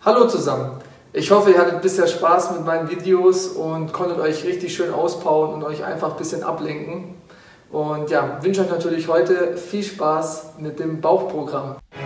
Hallo zusammen! Ich hoffe, ihr hattet bisher Spaß mit meinen Videos und konntet euch richtig schön auspowern und euch einfach ein bisschen ablenken. Und ja, wünsche euch natürlich heute viel Spaß mit dem Bauchprogramm.